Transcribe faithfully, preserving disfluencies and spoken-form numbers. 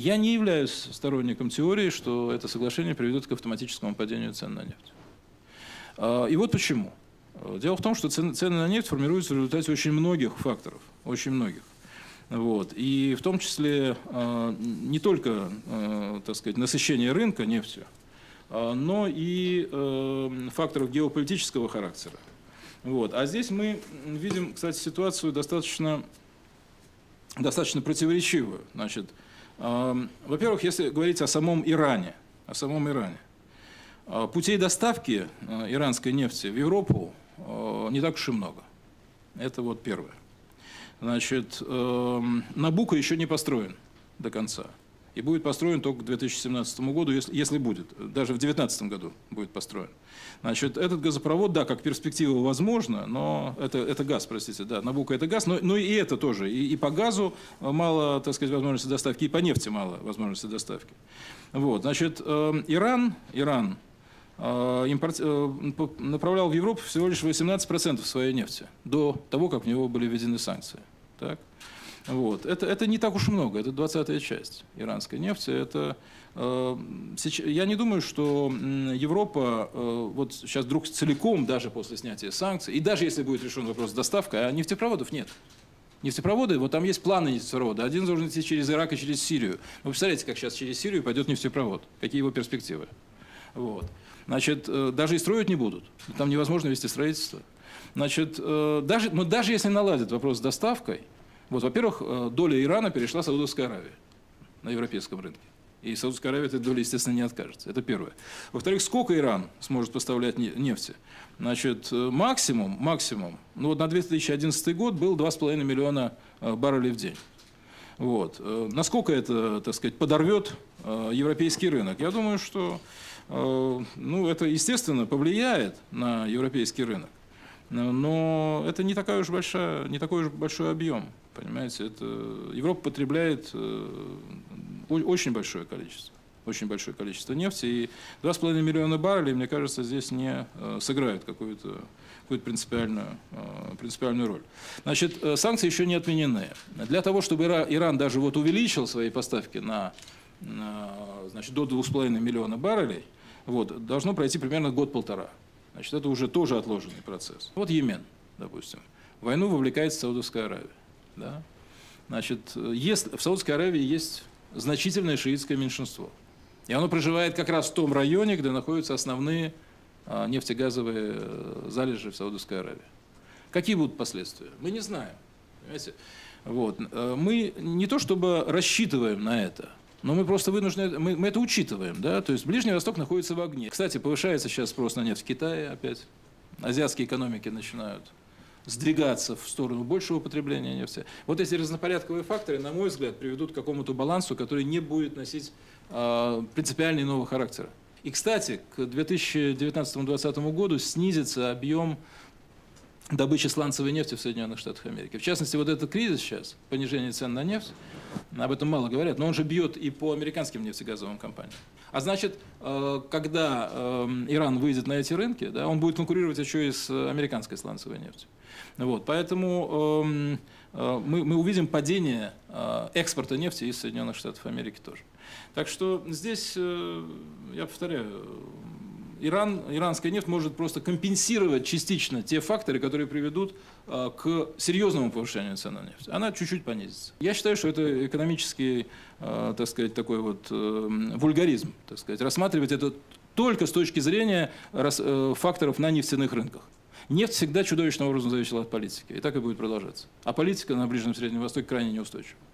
Я не являюсь сторонником теории, что это соглашение приведет к автоматическому падению цен на нефть. И вот почему. Дело в том, что цены на нефть формируются в результате очень многих факторов, очень многих. Вот. И в том числе не только, так сказать, насыщение рынка нефтью, но и факторов геополитического характера. Вот. А здесь мы видим, кстати, ситуацию достаточно, достаточно противоречивую. Значит, во-первых, если говорить о самом Иране, о самом Иране, путей доставки иранской нефти в Европу не так уж и много. Это вот первое. Значит, Набуко еще не построен до конца. И будет построен только к две тысячи семнадцатому году, если, если будет. Даже в две тысячи девятнадцатом году будет построен. Значит, этот газопровод, да, как перспектива возможно, но это, это газ, простите, да, Набуко это газ, но, но и это тоже. И, и по газу мало, так сказать, возможности доставки, и по нефти мало возможности доставки. Вот, значит, Иран, Иран импорт, направлял в Европу всего лишь восемнадцать процентов своей нефти до того, как в него были введены санкции. Так? Вот. Это, это не так уж много, это двадцатая часть иранской нефти. Это, э, сейчас, я не думаю, что Европа э, вот сейчас вдруг целиком, даже после снятия санкций, и даже если будет решен вопрос с доставкой, а нефтепроводов нет. Нефтепроводы, вот там есть планы нефтепровода. Один должен идти через Ирак и через Сирию. Вы представляете, как сейчас через Сирию пойдет нефтепровод? Какие его перспективы? Вот. Значит, э, даже и строить не будут. Там невозможно вести строительство. Значит, э, даже, но даже если наладят вопрос с доставкой, вот, во-первых, доля Ирана перешла в Саудовскую Аравию на европейском рынке. И Саудовская Аравия этой доли, естественно, не откажется. Это первое. Во-вторых, сколько Иран сможет поставлять нефти? Значит, максимум, максимум, ну вот на две тысячи одиннадцатый год был два с половиной миллиона баррелей в день. Вот. Насколько это, так сказать, подорвет европейский рынок? Я думаю, что ну, это, естественно, повлияет на европейский рынок. Но это не, такая уж большая, не такой уж большой объем. Понимаете, это, Европа потребляет э, очень большое количество, очень большое количество нефти, и два с половиной миллиона баррелей, мне кажется, здесь не э, сыграют какую-то какую-то принципиальную, э, принципиальную роль. Значит, э, санкции еще не отменены. Для того, чтобы Ира, Иран даже вот увеличил свои поставки на, на, значит, до двух с половиной миллиона баррелей, вот, должно пройти примерно год-полтора. Значит, это уже тоже отложенный процесс. Вот Йемен, допустим. В войну вовлекается Саудовская Аравия. Да? Значит, есть, в Саудовской Аравии есть значительное шиитское меньшинство. И оно проживает как раз в том районе, где находятся основные а, нефтегазовые залежи в Саудовской Аравии. Какие будут последствия? Мы не знаем. Понимаете? Вот. Мы не то чтобы рассчитываем на это, но мы просто вынуждены, мы, мы это учитываем. Да? То есть Ближний Восток находится в огне. Кстати, повышается сейчас спрос на нефть в Китае опять. Азиатские экономики начинают сдвигаться в сторону большего потребления нефти. Вот эти разнопорядковые факторы, на мой взгляд, приведут к какому-то балансу, который не будет носить э, принципиально иного характера. И, кстати, к две тысячи девятнадцатому — две тысячи двадцатому году снизится объем добычи сланцевой нефти в Соединенных Штатах Америки. В частности, вот этот кризис сейчас, понижение цен на нефть, об этом мало говорят, но он же бьет и по американским нефтегазовым компаниям. А значит, когда Иран выйдет на эти рынки, да, он будет конкурировать еще и с американской сланцевой нефтью. Вот, поэтому мы, мы увидим падение экспорта нефти из Соединенных Штатов Америки тоже. Так что здесь, я повторяю, Иран, иранская нефть может просто компенсировать частично те факторы, которые приведут а, к серьезному повышению цен на нефть. Она чуть-чуть понизится. Я считаю, что это экономический, а, так сказать, такой вот а, вульгаризм, так сказать, рассматривать это только с точки зрения рас, а, факторов на нефтяных рынках. Нефть всегда чудовищным образом зависела от политики, и так и будет продолжаться. А политика на Ближнем и Среднем Востоке крайне неустойчива.